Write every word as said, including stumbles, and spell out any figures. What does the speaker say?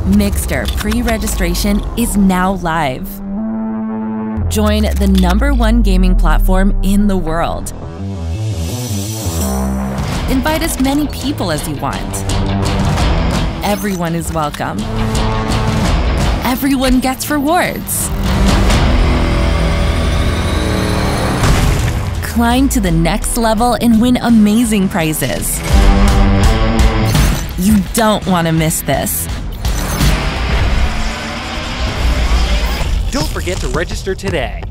Miggster Pre-Registration is now live. Join the number one gaming platform in the world. Invite as many people as you want. Everyone is welcome. Everyone gets rewards. Climb to the next level and win amazing prizes. You don't want to miss this. Don't forget to register today.